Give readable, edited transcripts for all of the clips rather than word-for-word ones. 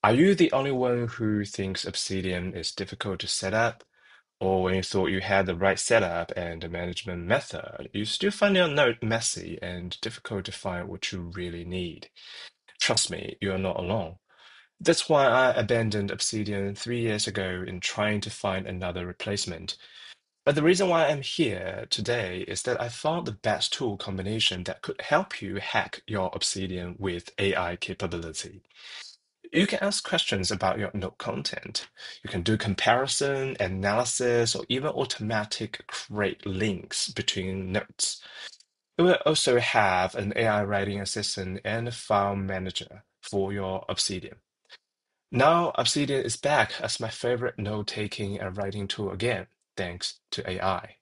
Are you the only one who thinks Obsidian is difficult to set up? Or when you thought you had the right setup and the management method, you still find your node messy and difficult to find what you really need? Trust me, you are not alone. That's why I abandoned Obsidian 3 years ago in trying to find another replacement. But the reason why I'm here today is that I found the best tool combination that could help you hack your Obsidian with AI capability. You can ask questions about your node content. You can do comparison, analysis, or even automatic create links between nodes. It will also have an AI writing assistant and a file manager for your Obsidian. Now, Obsidian is back as my favorite note-taking and writing tool again, thanks to AI.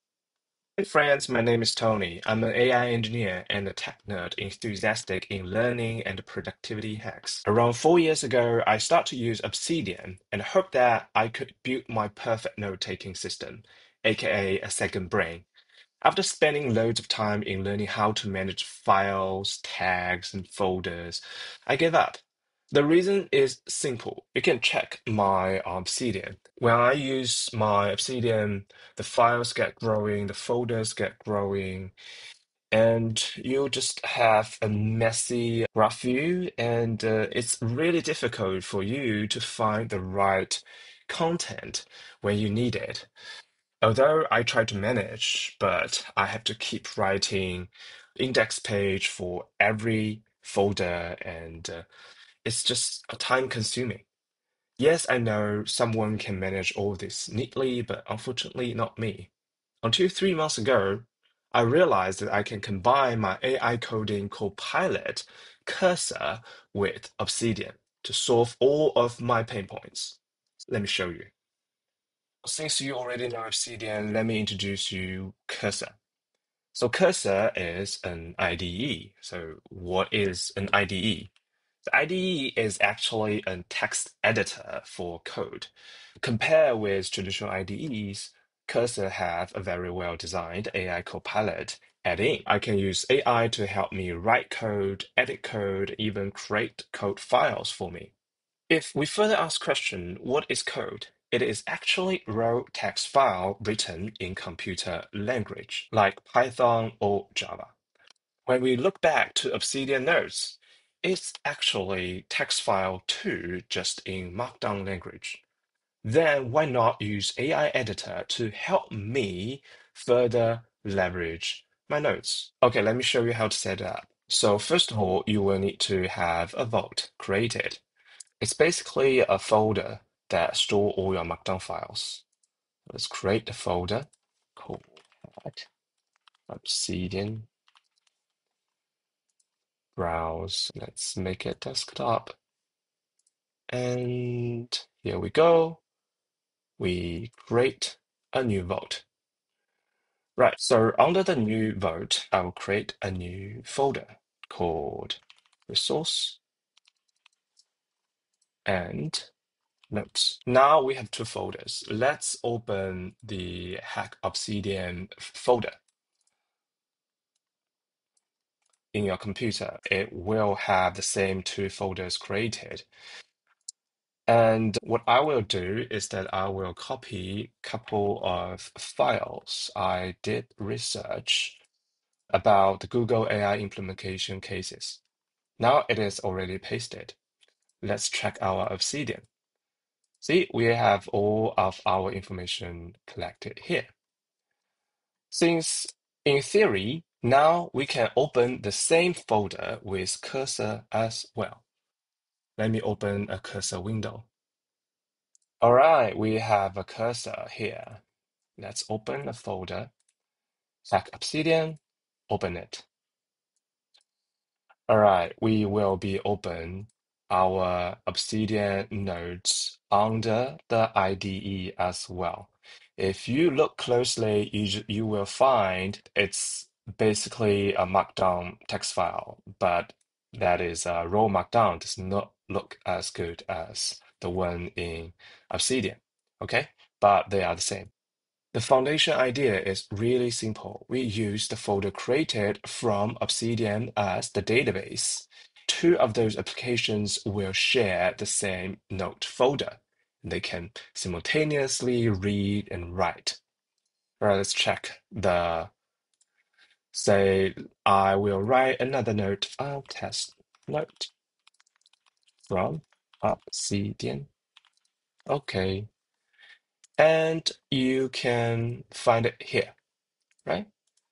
Hey friends, my name is Tony. I'm an AI engineer and a tech nerd enthusiastic in learning and productivity hacks. Around 4 years ago, I started to use Obsidian and hoped that I could build my perfect note-taking system, aka a second brain. After spending loads of time in learning how to manage files, tags, and folders, I gave up. The reason is simple. You can check my Obsidian. When I use my Obsidian, the files get growing, the folders get growing, and you just have a messy graph view, and it's really difficult for you to find the right content when you need it. Although I try to manage, but I have to keep writing index page for every folder, and it's just a time consuming. Yes, I know someone can manage all this neatly, but unfortunately not me. Until 3 months ago, I realized that I can combine my AI coding copilot Cursor with Obsidian to solve all of my pain points. Let me show you. Since you already know Obsidian, let me introduce you Cursor. So Cursor is an IDE. So what is an IDE? The IDE is actually a text editor for code. Compare with traditional IDEs, Cursor have a very well-designed AI copilot add-in. I can use AI to help me write code, edit code, even create code files for me. If we further ask question, what is code? It is actually raw text file written in computer language, like Python or Java. When we look back to Obsidian notes, it's actually text file too, just in Markdown language. Then why not use AI editor to help me further leverage my notes? Okay, let me show you how to set it up. So first of all, you will need to have a vault created. It's basically a folder that store all your Markdown files. Let's create the folder called Obsidian Browse. Let's make it desktop. And here we go. We create a new vault. Right, so under the new vault, I will create a new folder called resource and notes. Now we have two folders. Let's open the Hack Obsidian folder. In your computer, it will have the same two folders created. And what I will do is that I will copy a couple of files. I did research about the Google AI implementation cases. Now it is already pasted. Let's check our Obsidian. See, we have all of our information collected here. Since in theory, now we can open the same folder with Cursor as well. Let me open a Cursor window. All right, we have a Cursor here. Let's open a folder, Hack Obsidian, open it. All right, we will be open our Obsidian nodes under the IDE as well. If you look closely, you will find it's basically a Markdown text file, but that is a raw Markdown does not look as good as the one in Obsidian, okay? But they are the same. The foundation idea is really simple. We use the folder created from Obsidian as the database, two of those applications will share the same note folder. They can simultaneously read and write. All right, let's check say I will write another note, test note from Obsidian. Okay. And you can find it here, right?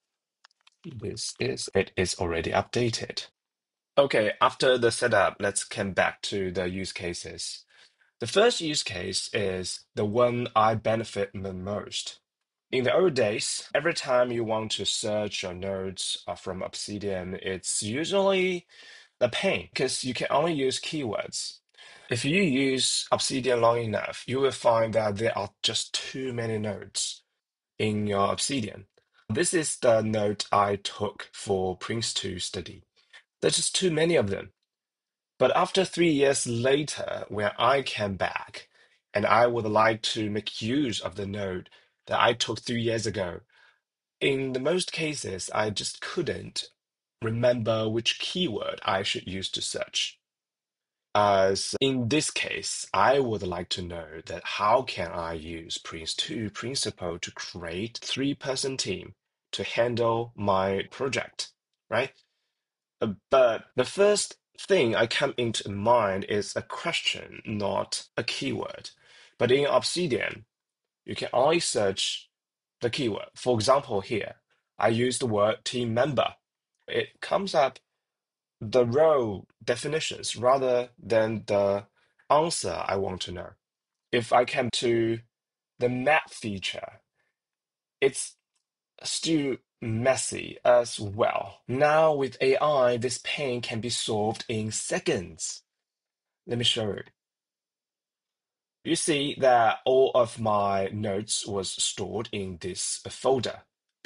It is already updated. Okay, after the setup, let's come back to the use cases. The first use case is the one I benefit the most. In the old days, every time you want to search your nodes from Obsidian, it's usually a pain because you can only use keywords. If you use Obsidian long enough, you will find that there are just too many nodes in your Obsidian. This is the note I took for Prince 2 study. There's just too many of them. But after 3 years later, when I came back and I would like to make use of the node that I took 3 years ago, in the most cases, I just couldn't remember which keyword I should use to search. As in this case, I would like to know that how can I use Prince2 principle to create three-person team to handle my project, right? But the first thing I come into mind is a question, not a keyword. But in Obsidian, you can only search the keyword. For example, here, I use the word team member. It comes up the role definitions rather than the answer I want to know. If I come to the map feature, it's still messy as well. Now with AI, this pain can be solved in seconds. Let me show you. You see that all of my notes was stored in this folder,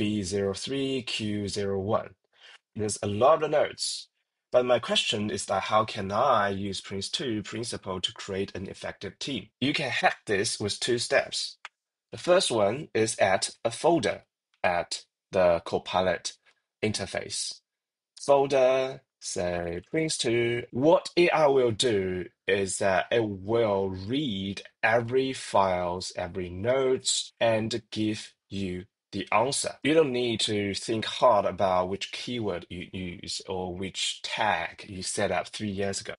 B03Q01. There's a lot of notes. But my question is that how can I use Prince2 principle to create an effective team? You can hack this with two steps. The first one is add a folder at the Copilot interface. Folder, say Prince2. What AI will do is that it will read every files, every notes, and give you the answer. You don't need to think hard about which keyword you use or which tag you set up 3 years ago.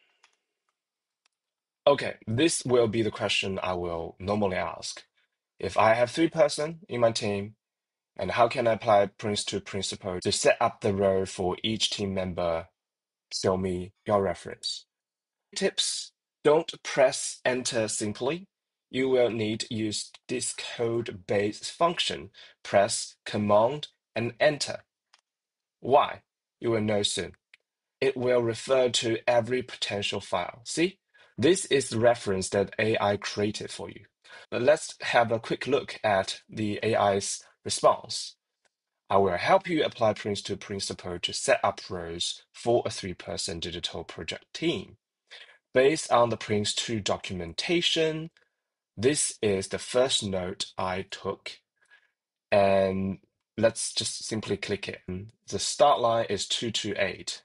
Okay, this will be the question I will normally ask. If I have 3 person in my team, and how can I apply Prince2 principle to set up the role for each team member? Show me your reference. Tips: don't press enter simply. You will need to use this code-based function. Press Command and Enter. Why? You will know soon. It will refer to every potential file. See? This is the reference that AI created for you. Let's have a quick look at the AI's response. I will help you apply Prince2 principle to set up roles for a 3-person digital project team. Based on the Prince2 documentation, this is the first note I took. And let's just simply click it. The start line is 228.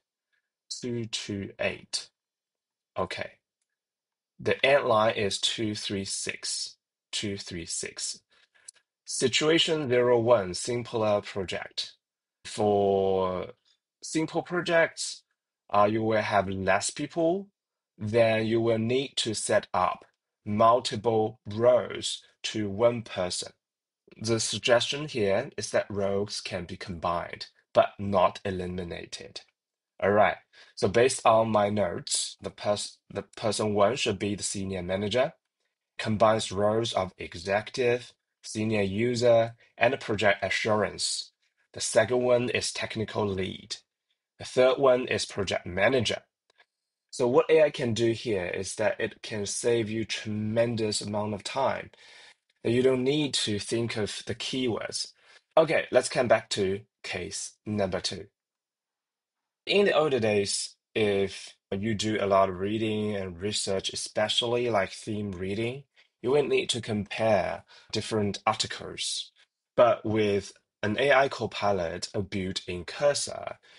228. Okay. The end line is 236. 236. Situation 01, simpler project. For simple projects, you will have less people, then you will need to set up multiple roles to 1 person. The suggestion here is that roles can be combined, but not eliminated. All right, so based on my notes, the person 1 should be the senior manager, combines roles of executive, senior user, and project assurance. The second one is technical lead. The third one is project manager. So what AI can do here is that it can save you tremendous amount of time. You don't need to think of the keywords. Okay, let's come back to case number 2. In the older days, if you do a lot of reading and research, especially like theme reading, you will need to compare different articles. But with an AI copilot built in Cursor,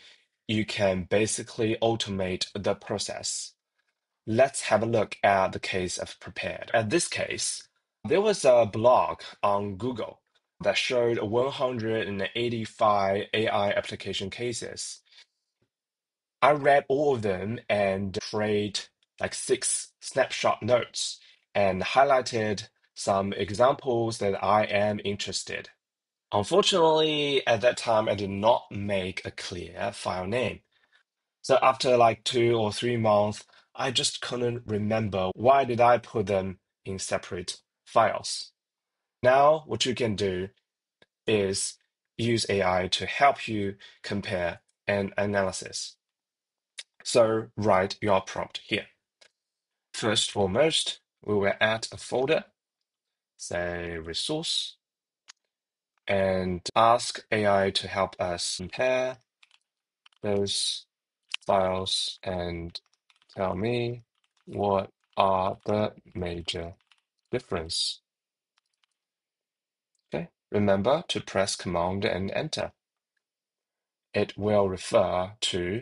you can basically automate the process. Let's have a look at the case I've prepared. At this case, there was a blog on Google that showed 185 AI application cases. I read all of them and create like 6 snapshot notes and highlighted some examples that I am interested. Unfortunately, at that time, I did not make a clear file name. So after like 2 or 3 months, I just couldn't remember why did I put them in separate files. Now, what you can do is use AI to help you compare and analysis. So write your prompt here. First foremost, we will add a folder, say resource, and ask AI to help us compare those files and tell me what are the major difference. Okay, remember to press Command and Enter. It will refer to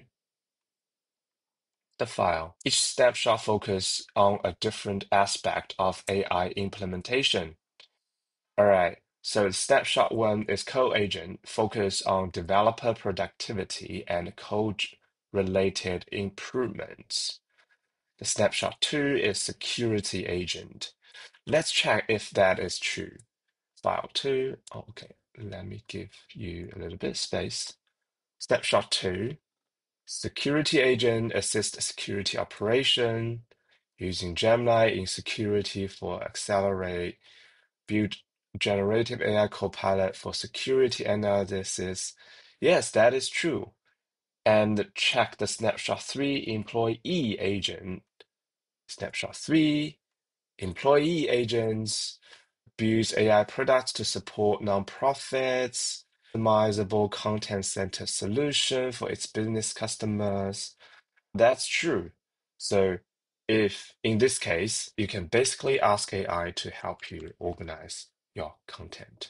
the file. Each snapshot focuses on a different aspect of AI implementation. All right, so snapshot 1 is code agent, focus on developer productivity and code-related improvements. The snapshot 2 is security agent. Let's check if that is true. File 2, okay, let me give you a little bit of space. Snapshot 2, security agent assists security operation using Gemini in security for accelerate, build generative AI copilot for security analysis. Yes, that is true. And check the snapshot 3 employee agent. Snapshot 3 employee agents builds AI products to support nonprofits, customizable content-centered solution for its business customers. That's true. So if in this case, you can basically ask AI to help you organize your content.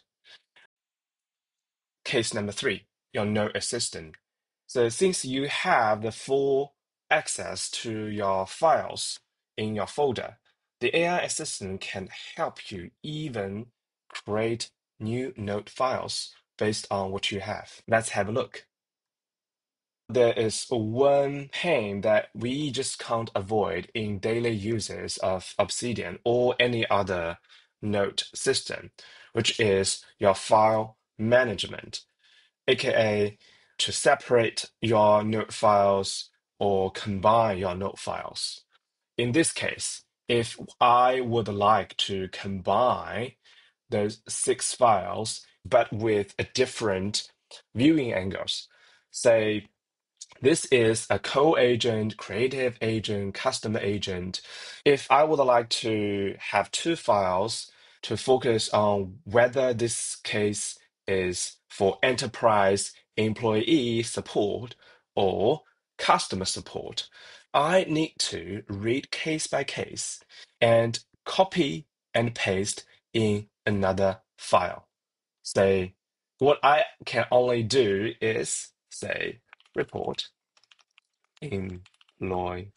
Case number 3, your note assistant. So since you have the full access to your files in your folder, the AI assistant can help you even create new note files based on what you have. Let's have a look. There is one pain that we just can't avoid in daily uses of Obsidian or any other note system, which is your file management, aka to separate your note files or combine your note files. In this case, if I would like to combine those 6 files, but with a different viewing angles, say this is a co-agent, creative agent, customer agent. If I would like to have 2 files to focus on whether this case is for enterprise employee support or customer support, I need to read case by case and copy and paste in another file. Say, what I can only do is say, report employment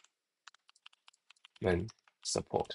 support.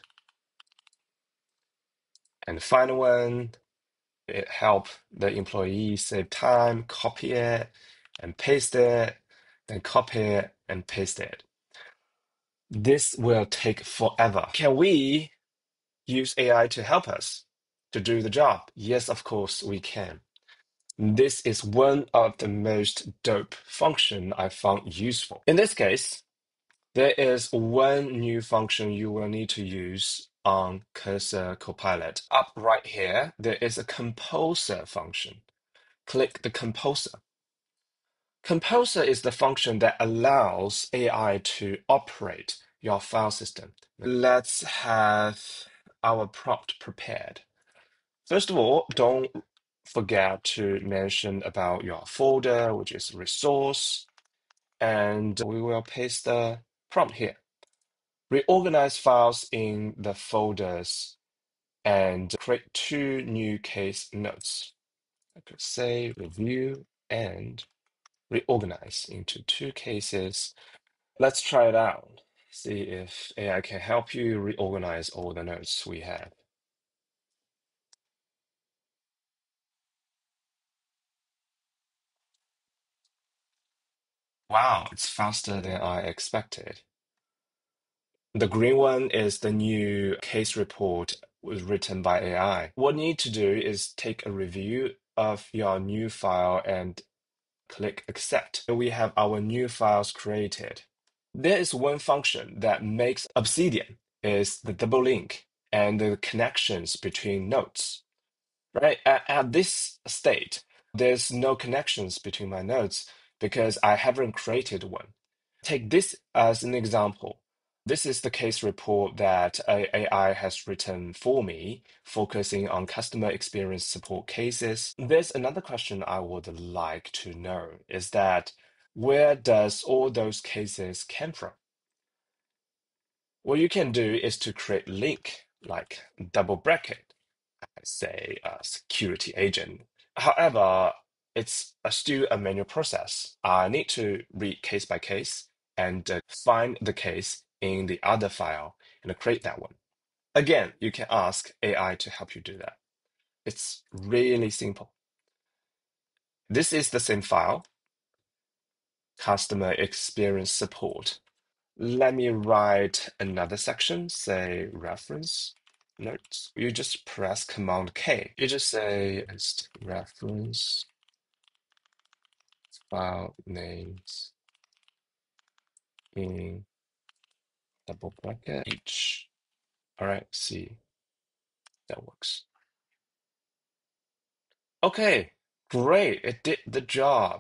And the final one, it help the employee save time, copy it and paste it, then copy it and paste it. This will take forever. Can we use AI to help us to do the job? Yes, of course we can. This is one of the most dope function I found useful. In this case, there is one new function you will need to use on Cursor Copilot. Up right here, there is a composer function. Click the composer. Composer is the function that allows AI to operate your file system. Let's have our prompt prepared. First of all, don't forget to mention about your folder, which is resource, and we will paste the prompt here. Reorganize files in the folders and create 2 new case notes. I could say review and reorganize into two cases. Let's try it out. See if AI can help you reorganize all the notes we have. Wow, it's faster than I expected. The green one is the new case report was written by AI. What you need to do is take a review of your new file and click accept. We have our new files created. There is one function that makes Obsidian is the double link and the connections between nodes. Right? At this state, there's no connections between my nodes because I haven't created one. Take this as an example. This is the case report that AI has written for me, focusing on customer experience support cases. There's another question I would like to know is that where does all those cases came from? What you can do is to create link like double bracket, say a security agent. However, it's still a manual process. I need to read case by case and find the case in the other file and create that one. Again, you can ask AI to help you do that. It's really simple. This is the same file, customer experience support. Let me write another section, say reference notes. You just press Command K. You just say reference file names in double bracket H. All right, see, that works. Okay, great, it did the job.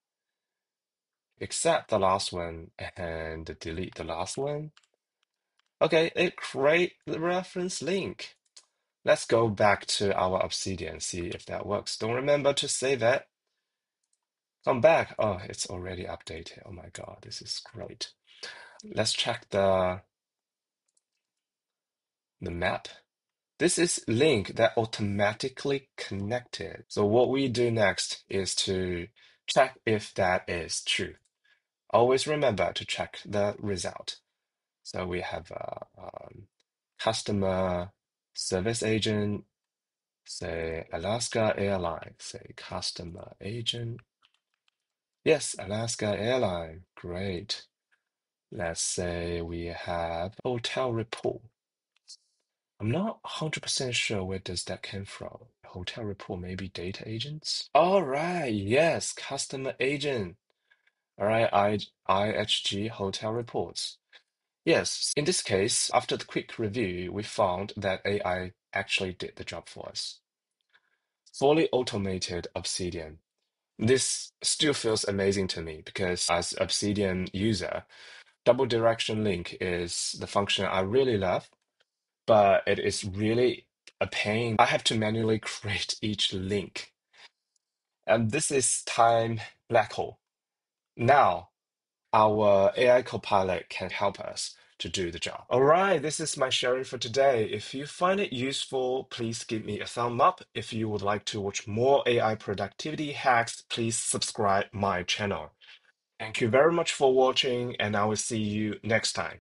Except the last one and delete the last one. Okay, it create the reference link. Let's go back to our Obsidian, see if that works. Don't remember to save it. Come back. Oh, it's already updated. Oh my God, this is great. Let's check the map. This is link that automatically connected. So what we do next is to check if that is true. Always remember to check the result. So we have a customer service agent, say Alaska Airlines, say customer agent. Yes, Alaska Airline. Great. Let's say we have hotel report. I'm not 100% sure where does that came from. Hotel report, maybe data agents? All right, yes, customer agent. All right, IHG hotel reports. Yes, in this case, after the quick review, we found that AI actually did the job for us. Fully automated Obsidian. This still feels amazing to me because as Obsidian user, double direction link is the function I really love, but it is really a pain. I have to manually create each link. And this is time black hole. Now, our AI copilot can help us to do the job. All right, this is my sharing for today. If you find it useful, please give me a thumb up. If you would like to watch more AI productivity hacks, please subscribe my channel. Thank you very much for watching, and I will see you next time.